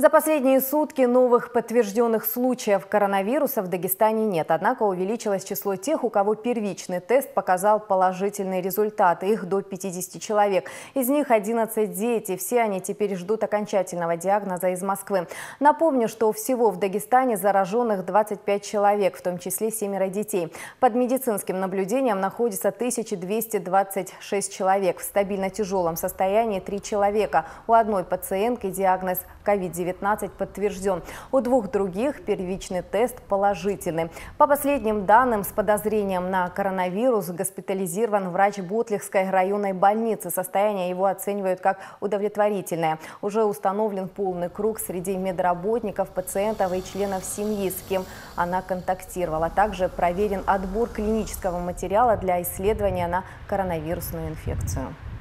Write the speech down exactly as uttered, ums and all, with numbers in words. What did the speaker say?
За последние сутки новых подтвержденных случаев коронавируса в Дагестане нет. Однако увеличилось число тех, у кого первичный тест показал положительные результаты. Их до пятидесяти человек. Из них одиннадцать дети. Все они теперь ждут окончательного диагноза из Москвы. Напомню, что всего в Дагестане зараженных двадцать пять человек, в том числе семеро детей. Под медицинским наблюдением находится тысяча двести двадцать шесть человек. В стабильно тяжелом состоянии три человека. У одной пациентки диагноз ковид девятнадцать подтвержден. У двух других первичный тест положительный. По последним данным, с подозрением на коронавирус госпитализирован врач Ботлихской районной больницы. Состояние его оценивают как удовлетворительное. Уже установлен полный круг среди медработников, пациентов и членов семьи, с кем она контактировала. Также проверен отбор клинического материала для исследования на коронавирусную инфекцию.